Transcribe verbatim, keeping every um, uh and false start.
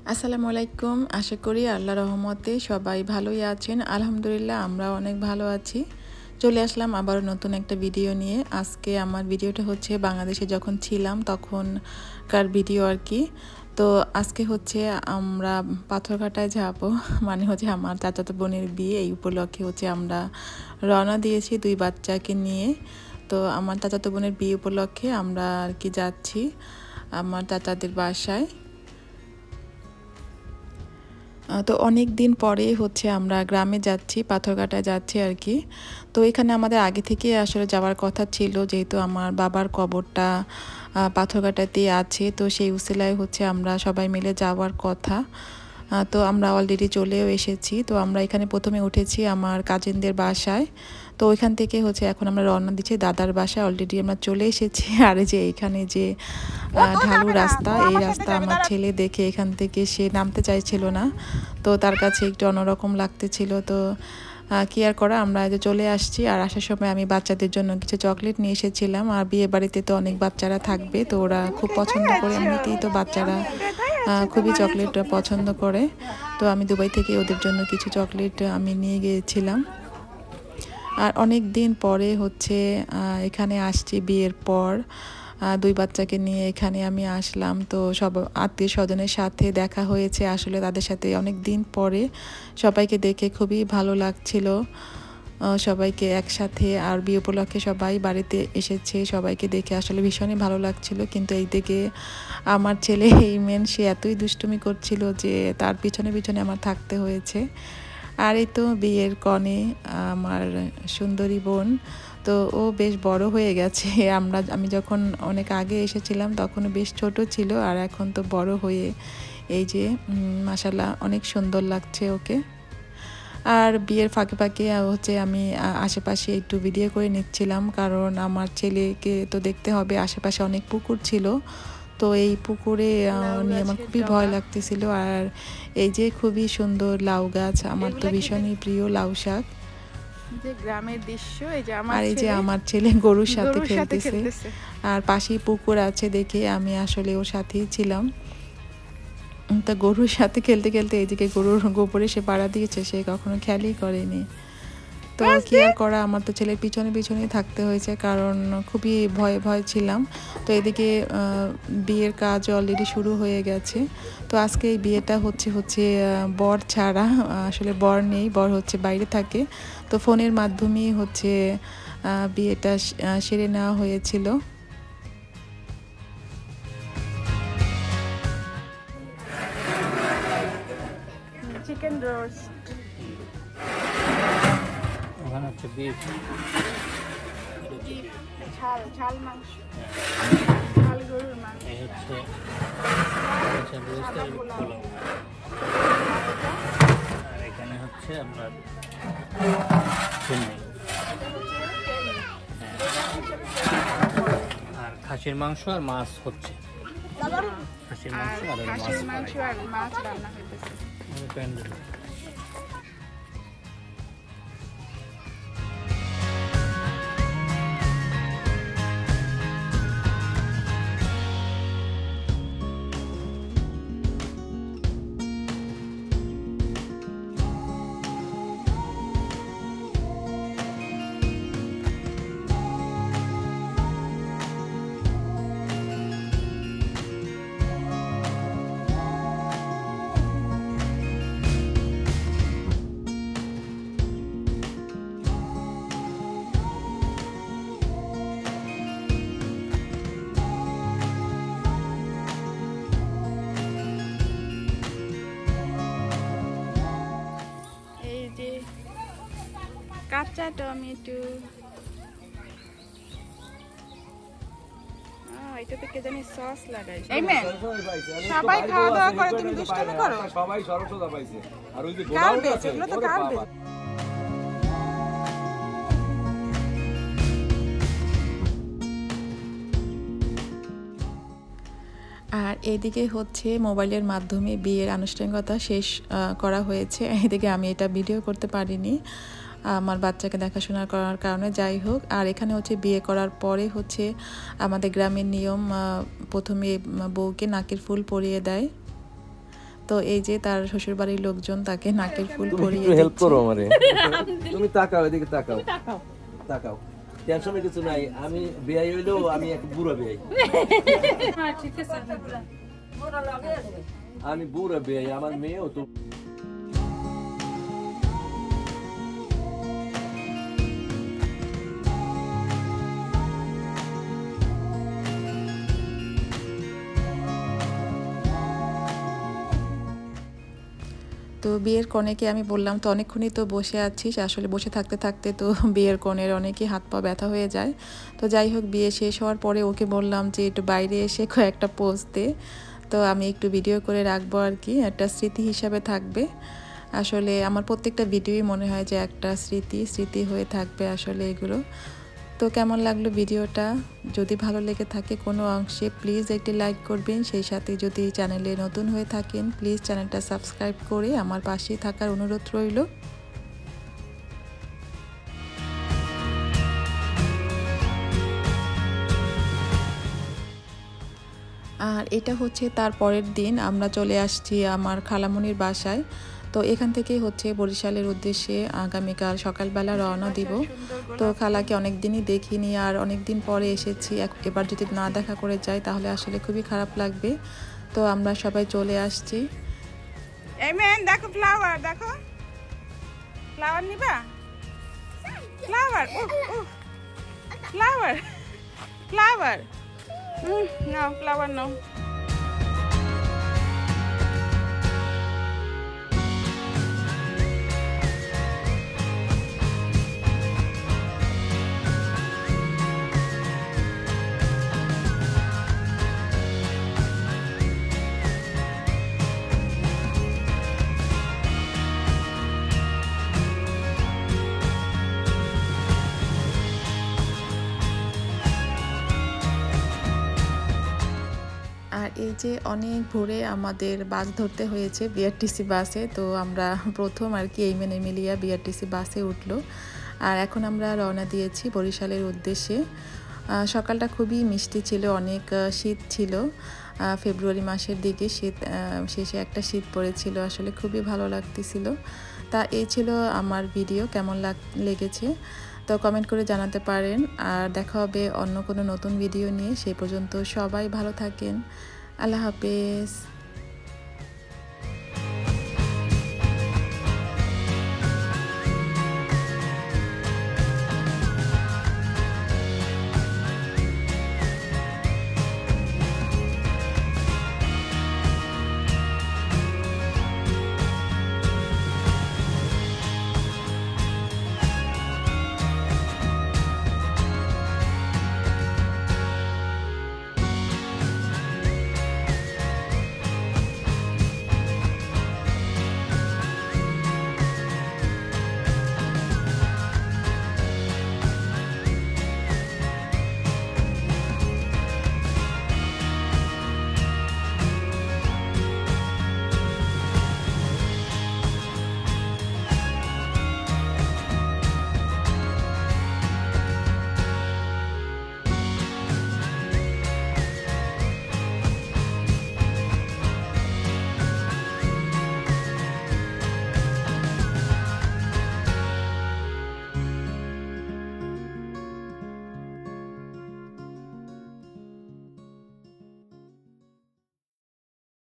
আসসালামু আলাইকুম। আশা করি আল্লাহর রহমতে সবাই ভালোই আছেন। আলহামদুলিল্লাহ আমরা অনেক ভালো আছি। চলে আসলাম আবার নতুন একটা ভিডিও নিয়ে। আজকে আমার ভিডিওটা হচ্ছে বাংলাদেশে যখন ছিলাম তখনকার ভিডিও আর কি। তো আজকে হচ্ছে আমরা পাথরঘাটায় যাব, মানে হচ্ছে আমার চাচাতো বোনের বিয়ে, এই উপলক্ষে হচ্ছে আমরা রওনা দিয়েছি দুই বাচ্চাকে নিয়ে। তো আমার চাচাতো বোনের বিয়ে উপলক্ষে আমরা আর কি যাচ্ছি আমার চাচাদের বাসায়। তো অনেক দিন পরে হচ্ছে আমরা গ্রামে যাচ্ছি, পাথরঘাটায় যাচ্ছি আর কি। তো এখানে আমাদের আগে থেকে আসলে যাওয়ার কথা ছিল, যেহেতু আমার বাবার কবরটা পাথরঘাটাতে আছে, তো সেই উসিলায় হচ্ছে আমরা সবাই মিলে যাওয়ার কথা। তো আমরা অলরেডি চলেও এসেছি। তো আমরা এখানে প্রথমে উঠেছি আমার কাজিনদের বাসায়। তো ওইখান থেকে হচ্ছে এখন আমরা রওনা দিচ্ছি দাদার বাসায়। অলরেডি আমরা চলে এসেছি। আর যে এইখানে যে ঢালু রাস্তা, এই রাস্তা আমার ছেলে দেখে এখান থেকে সে নামতে চাইছিল না, তো তার কাছে একটু অন্যরকম লাগতেছিল। তো কি আর করা, আমরা যে চলে আসছি। আর আসার সময় আমি বাচ্চাদের জন্য কিছু চকলেট নিয়ে এসেছিলাম। আর বিয়ে বাড়িতে তো অনেক বাচ্চারা থাকবে, তো ওরা খুব পছন্দ করে, এমনিতেই তো বাচ্চারা খুবই চকলেট পছন্দ করে। তো আমি দুবাই থেকে ওদের জন্য কিছু চকলেট আমি নিয়ে গিয়েছিলাম। আর অনেক দিন পরে হচ্ছে এখানে আসছি, বিয়ের পর দুই বাচ্চাকে নিয়ে এখানে আমি আসলাম। তো সব আত্মীয় স্বজনের সাথে দেখা হয়েছে, আসলে তাদের সাথে অনেক দিন পরে সবাইকে দেখে খুবই ভালো লাগছিল, সবাইকে একসাথে। আর বিয়ে উপলক্ষে সবাই বাড়িতে এসেছে, সবাইকে দেখে আসলে ভীষণই ভালো লাগছিল। কিন্তু এই দিকে আমার ছেলে এই মেন, সে এতই দুষ্টুমি করছিল যে তার পিছনে পিছনে আমার থাকতে হয়েছে। আর এই তো বিয়ের কনে আমার সুন্দরী বোন, তো ও বেশ বড় হয়ে গেছে। আমরা আমি যখন অনেক আগে এসেছিলাম তখনও বেশ ছোট ছিল, আর এখন তো বড় হয়ে এই যে মাশাআল্লাহ অনেক সুন্দর লাগছে ওকে। আর বিয়ের ফাঁকে ফাঁকে হচ্ছে আমি আশেপাশে একটু ভিডিও করে নিচ্ছিলাম, কারণ আমার ছেলেকে তো দেখতে হবে। আশেপাশে অনেক পুকুর ছিল, তো এই পুকুরে নিয়ে আমার খুবই ভয় লাগতেছিল। আর এই যে খুবই সুন্দর লাউ গাছ, আমার তো ভীষণই প্রিয় লাউ শাক। যে গ্রামের দৃশ্য, এই যে আমার আর এই যে আমার ছেলে গরুর সাথে খেলতেছে, আর পাশেই পুকুর আছে দেখে আমি আসলে ওর সাথেই ছিলাম। তা গরুর সাথে খেলতে খেলতে এইদিকে গরুর গোবরে সে পাড়া দিয়েছে, সে কখনো খেয়ালই করেনি। তো কি আর করা, আমার তো ছেলের পিছনে পিছনেই থাকতে হয়েছে, কারণ খুবই ভয়ে ভয় ছিলাম। তো এদিকে বিয়ের কাজ অলরেডি শুরু হয়ে গেছে। তো আজকে এই বিয়েটা হচ্ছে হচ্ছে বর ছাড়া, আসলে বর নেই, বর হচ্ছে বাইরে থাকে। তো ফোনের মাধ্যমেই হচ্ছে বিয়েটা সেরে নেওয়া হয়েছিল। চিকেন রোস্ট, ওখানে হচ্ছে বিফ, ঝাল ঝাল মাংস, ঝাল গরুর মাংস, এই হচ্ছে পোলাও, আর এখানে হচ্ছে আপনার চিংড়ি, আর খাসির মাংস আর মাছ হচ্ছে, খাসির মাংস আর খাসির মাংস আর মাছ রান্না হইতেছে। কাঁচা টমেটো, এটাতে কে জানি সস লাগাইছে। সবাই খাওয়া দাওয়া করে, তুমি দুষ্টামি করো। সবাই সরসদা পাইছে, আর ওই যে গোলাও আছে, এগুলো তো গার্বেজ। আর এদিকে হচ্ছে মোবাইলের মাধ্যমে বিয়ের আনুষ্ঠানিকতা শেষ করা হয়েছে। এদিকে আমি এটা ভিডিও করতে পারিনি, আমার বাচ্চাকে দেখাশোনা করার কারণে। যাই হোক, আর এখানে হচ্ছে বিয়ে করার পরে হচ্ছে আমাদের গ্রামের নিয়ম, প্রথমে বউকে নাকের ফুল পরিয়ে দেয়। তো এই যে তার শ্বশুরবাড়ির লোকজন তাকে নাকের ফুল তুমি পরিয়ে একটু হেল্প দিচ্ছে। করো আমারে তুমি তাকাও এদিকে তাকাও তাকাও টেনশনে কিছু নাই আমি বিয়াই হইলেও আমি এক বুড়া বিয়াই আমি বুড়া বিয়াই আমার মেয়েও তো তো বিয়ের কনেকে আমি বললাম তো অনেকক্ষণই তো বসে আছিস, আসলে বসে থাকতে থাকতে তো বিয়ের কনের অনেকই হাত পা ব্যথা হয়ে যায়। তো যাই হোক বিয়ে শেষ হওয়ার পরে ওকে বললাম যে একটু বাইরে এসে কয়েকটা পোজ দে, তো আমি একটু ভিডিও করে রাখবো আর কি, একটা স্মৃতি হিসাবে থাকবে। আসলে আমার প্রত্যেকটা ভিডিওই মনে হয় যে একটা স্মৃতি স্মৃতি হয়ে থাকবে আসলে এগুলো। তো কেমন লাগলো ভিডিওটা? যদি ভালো লেগে থাকে কোনো অংশে প্লিজ একটি লাইক করবেন, সেই সাথে যদি চ্যানেলে নতুন হয়ে থাকেন প্লিজ চ্যানেলটা সাবস্ক্রাইব করে আমার পাশেই থাকার অনুরোধ রইল। আর এটা হচ্ছে তার পরের দিন আমরা চলে আসছি আমার খালামণির বাসায়। তো এখান থেকেই হচ্ছে বরিশালের উদ্দেশ্যে আগামীকাল সকালবেলা রওনা দিব। তো খালাকে অনেক দিনই দেখিনি আর অনেক দিন পরে এসেছি, এবার যদি না দেখা করে যাই তাহলে আসলে খুবই খারাপ লাগবে। তো আমরা সবাই চলে আসছি। এই মেন দেখো ফ্লাওয়ার, দেখো ফ্লাওয়ার নিবা, ফ্লাওয়ার ফ্লাওয়ার ফ্লাওয়ার নাও, ফ্লাওয়ার নাও। আর এই যে অনেক ভোরে আমাদের বাস ধরতে হয়েছে বিআরটিসি বাসে। তো আমরা প্রথম আর কি এইমেন এমিলিয়া বিআরটিসি বাসে উঠলো আর এখন আমরা রওনা দিয়েছি বরিশালের উদ্দেশ্যে। সকালটা খুবই মিষ্টি ছিল, অনেক শীত ছিল, ফেব্রুয়ারি মাসের দিকে শীত শেষে একটা শীত পড়েছিল, আসলে খুবই ভালো লাগতেছিল। তা এই ছিল আমার ভিডিও, কেমন লাগ লেগেছে তো কমেন্ট করে জানাতে পারেন। আর দেখা হবে অন্য কোনো নতুন ভিডিও নিয়ে, সেই পর্যন্ত সবাই ভালো থাকেন। আল্লাহ হাফেজ।